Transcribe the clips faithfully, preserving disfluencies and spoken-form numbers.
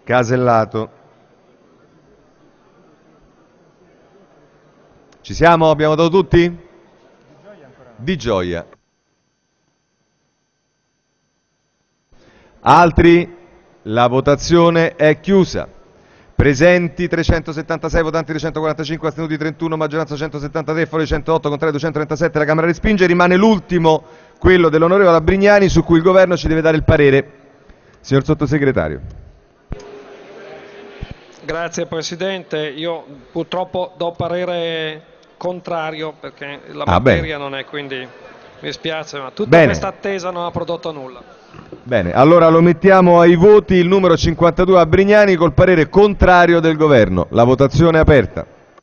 Casellato. Ci siamo? Abbiamo dato tutti? Di Gioia. Altri? La votazione è chiusa. Presenti trecentosettantasei, votanti trecentoquarantacinque, astenuti trentuno, maggioranza centosettantatré, fuori centootto, contrari duecentotrentasette, la Camera respinge. Rimane l'ultimo, quello dell'onorevole Abrignani, su cui il Governo ci deve dare il parere. Signor Sottosegretario. Grazie Presidente, io purtroppo do parere contrario perché la Ah, materia bene. non è, quindi mi spiace, ma tutta Bene. questa attesa non ha prodotto nulla. Bene, allora lo mettiamo ai voti il numero cinquantadue Abrignani col parere contrario del Governo. La votazione è aperta.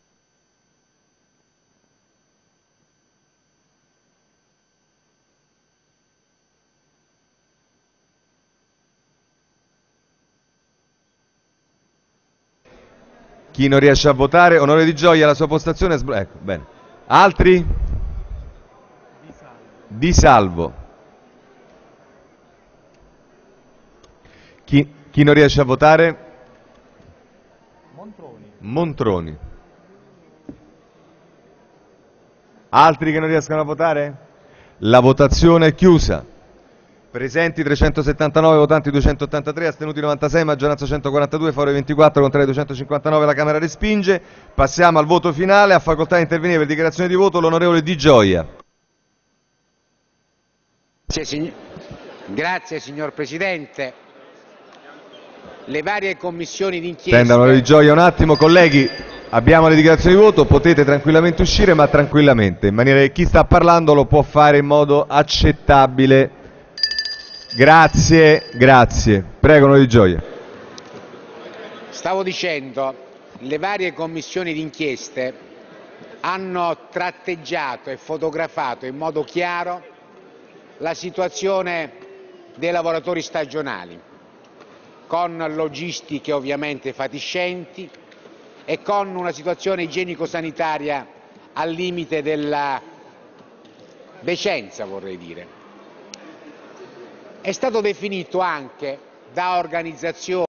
Chi non riesce a votare, onorevole Di Gioia, la sua postazione è sbloccata. Ecco, bene. Altri? Di Salvo. Chi, chi non riesce a votare? Montroni. Montroni. Altri che non riescono a votare? La votazione è chiusa. Presenti trecentosettantanove, votanti duecentottantatré, astenuti novantasei, maggioranza centoquarantadue, fuori ventiquattro, contrari duecentocinquantanove, la Camera respinge. Passiamo al voto finale, ha facoltà di intervenire per dichiarazione di voto l'onorevole Di Gioia. Grazie signor Presidente. Le varie commissioni d'inchiesta... Prenda onorevole Di Gioia un attimo, colleghi, abbiamo le dichiarazioni di voto, potete tranquillamente uscire, ma tranquillamente, in maniera che chi sta parlando lo può fare in modo accettabile. Grazie, grazie. Prego, onorevole Di Gioia. Stavo dicendo, le varie commissioni d'inchieste hanno tratteggiato e fotografato in modo chiaro la situazione dei lavoratori stagionali, con logistiche ovviamente fatiscenti e con una situazione igienico-sanitaria al limite della decenza, vorrei dire. È stato definito anche da organizzazioni